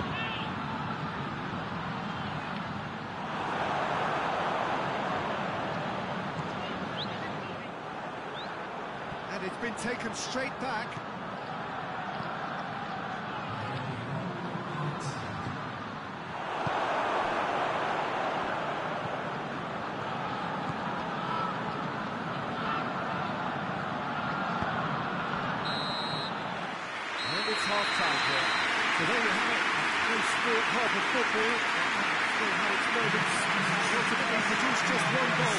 And it's been taken straight back. And it's half-time here. So there you have it. No sport half of football. Still had its moments. Ultimately produced just one goal.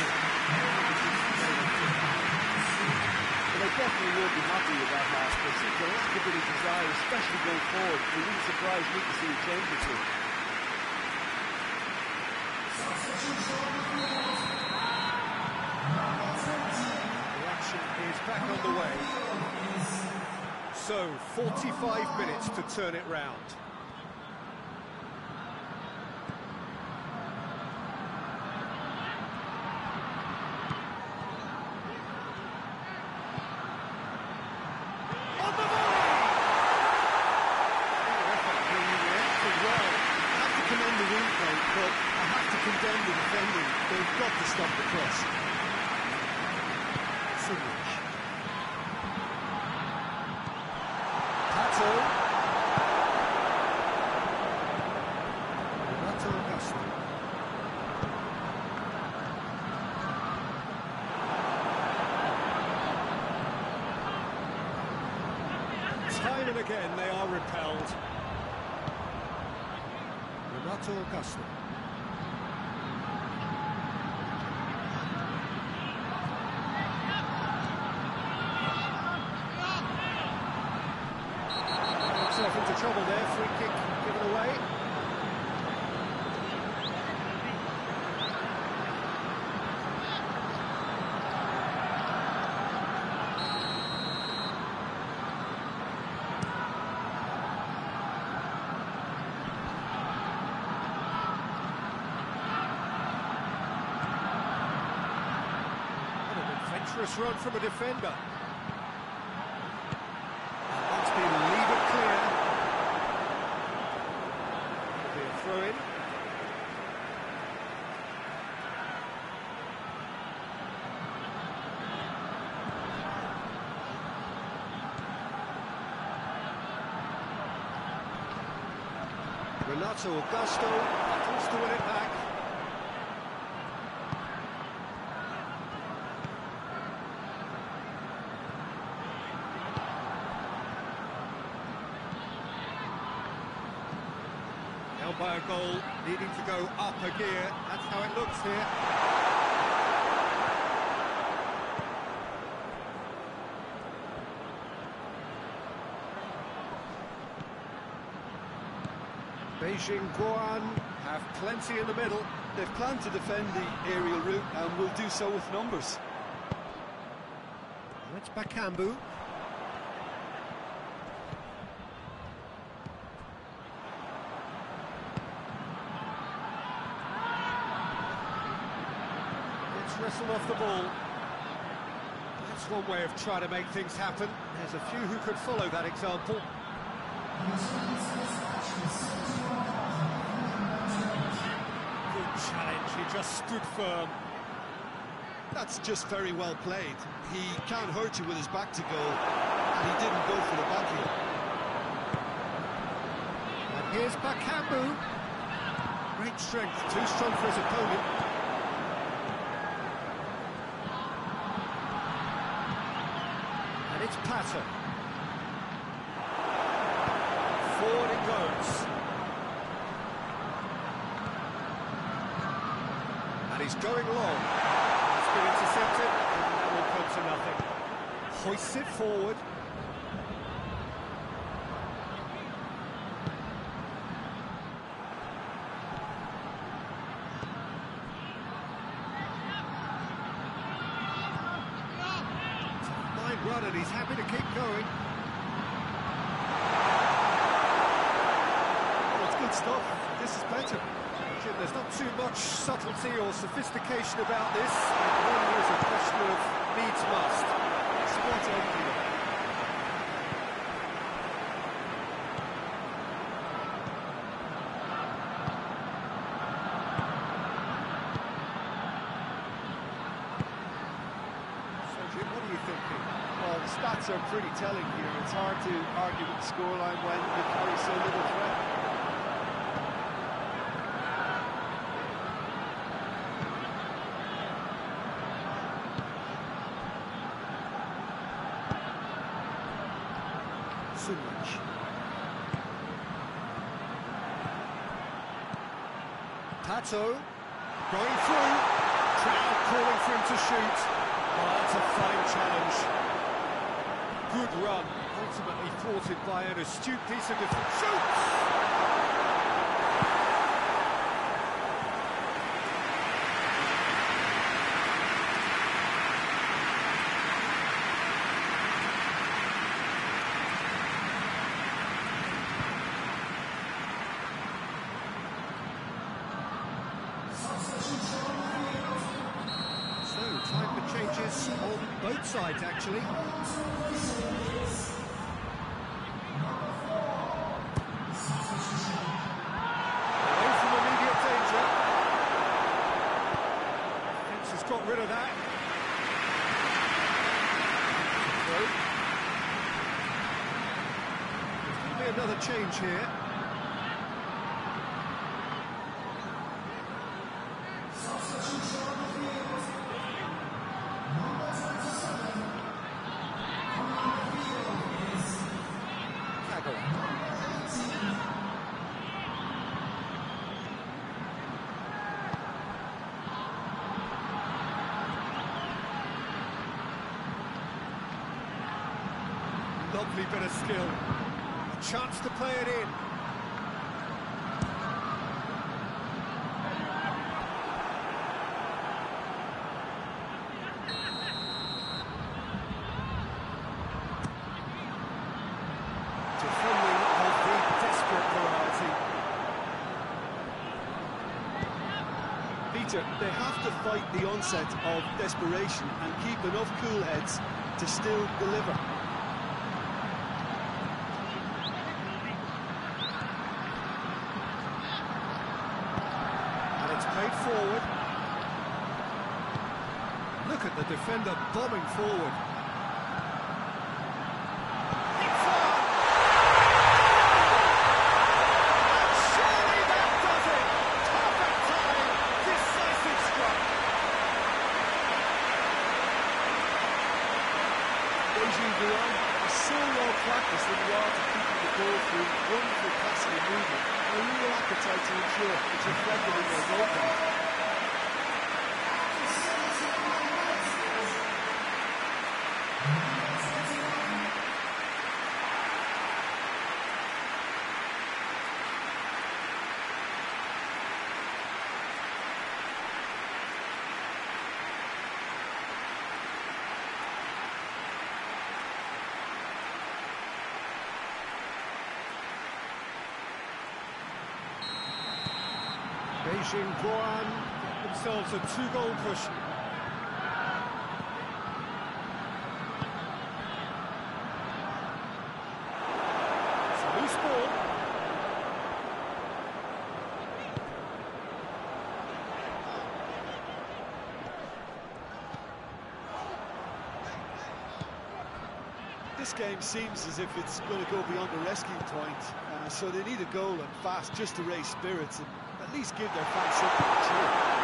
But they definitely will be happy with that half. They seem to lack a bit of desire, especially going forward. It really surprised me to see a change or two. The action is back on the way. So, 45 minutes to turn it round. On the volley! He reacted well. I have to commend the wing play, but I have to condemn the defending. They've got to stop the cross. Signage. Pato. Renato Augusto. Time and again they are repelled. Renato Augusto. Himself into trouble there, free kick given away. What an adventurous run from a defender. That's been levered clear. Could be a throw-in. Renato Augusto battles to win it back. Held by a goal, needing to go up a gear. That's how it looks here. Beijing Guoan have plenty in the middle. They've planned to defend the aerial route and will do so with numbers. That's Bakambu. one way of trying to make things happen. There's a few who could follow that example. Good challenge, he just stood firm. That's just very well played. He can't hurt you with his back to goal, and he didn't go for the back heel. And here's Bakambu. Great strength, too strong for his opponent. And it's Pato. Forward it goes. And he's going long. It's been intercepted, and that will come to nothing. Hoists it forward. Run, and he's happy to keep going. Oh, it's good stuff. This is better. Jim, there's not too much subtlety or sophistication about this. It really is a question of needs must. Spot on, Peter. So, Jim, what are you thinking? Well, the stats are pretty telling here. It's hard to argue with the scoreline when you carry so little threat. So much. Pato going through. Crowd calling for him to shoot. Oh, that's a fine challenge. Good run, ultimately thwarted by an astute piece of defence. Shoots! So, time for changes on both sides, actually. Away from immediate danger. Fence has got rid of that. There's going to be another change here. Lovely bit of skill. A chance to play it in. Defending of the desperate variety. Peter, they have to fight the onset of desperation and keep enough cool heads to still deliver. And it's played forward. Look at the defender bombing forward. It's on! And surely that does it! Perfect time, decisive strike. Beijing Guan is so well practiced in the art of keeping the ball through wonderful passing and movement, and a real appetite to ensure it's reflected in their goal count. Beijing Guan get themselves a two-goal push. this game seems as if it's going to go beyond the rescue point, so they need a goal and fast just to raise spirits and at least give their fans something to cheer.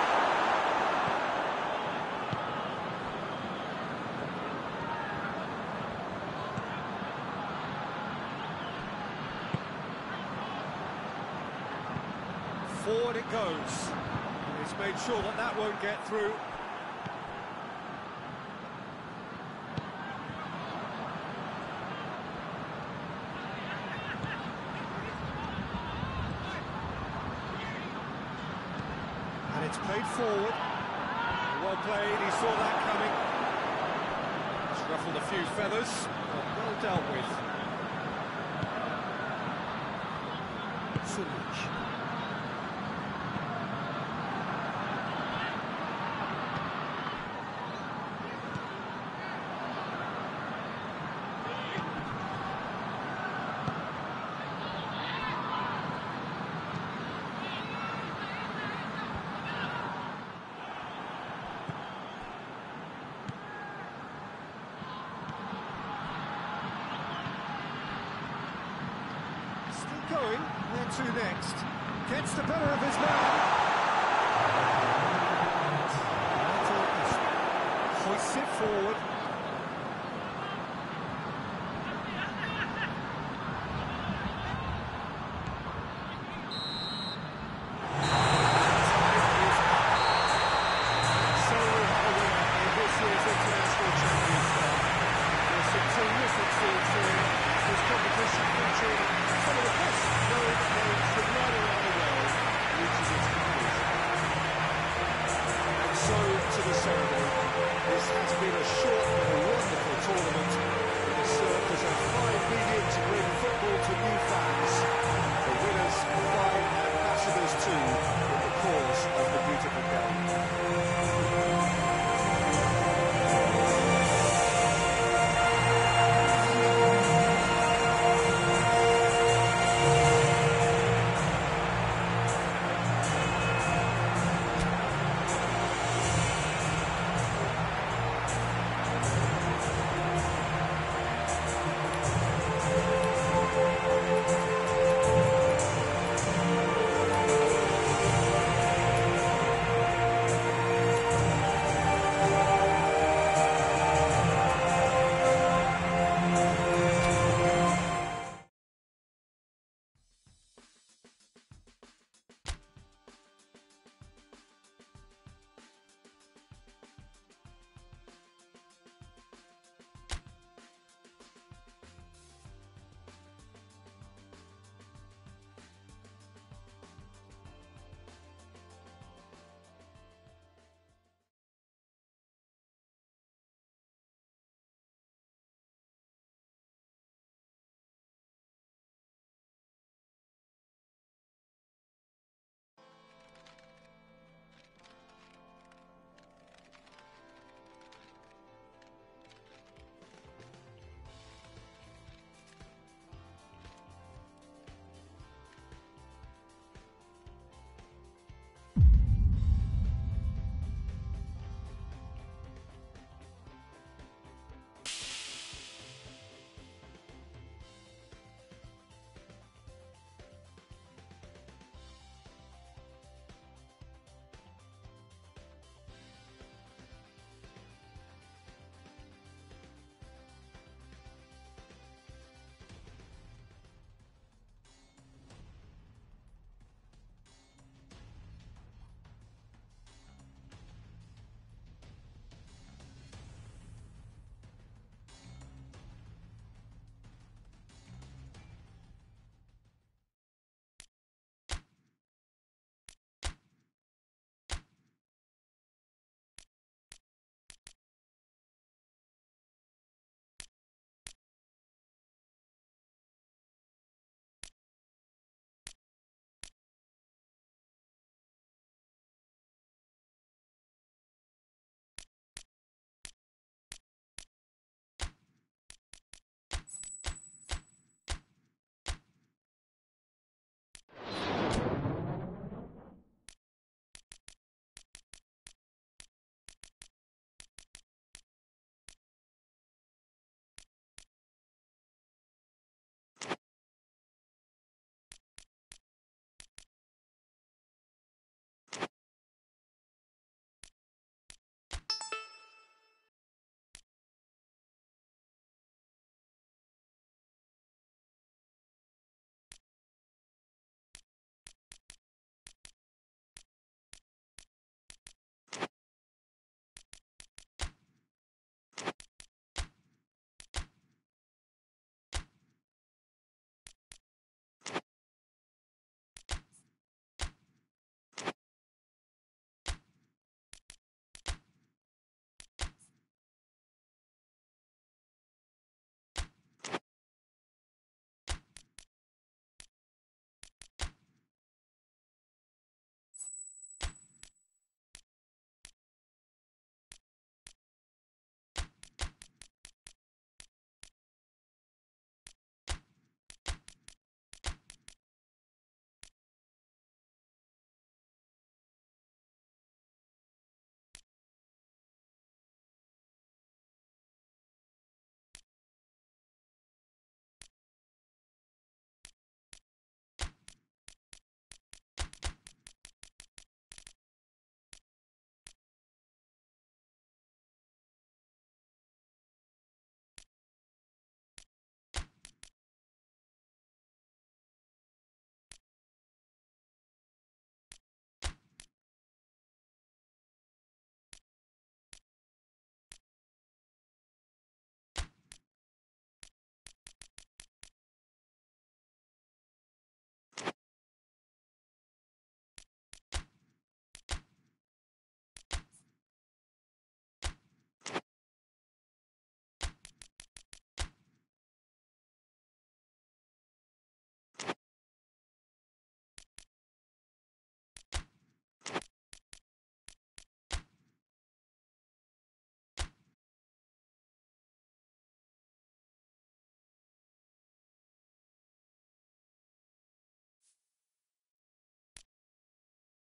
Forward it goes. And he's made sure that that won't get through. And it's played forward. Well played, he saw that coming. It's ruffled a few feathers, but well dealt with. Silic. Going, where to next? Gets the better of his man. Hoists it forward.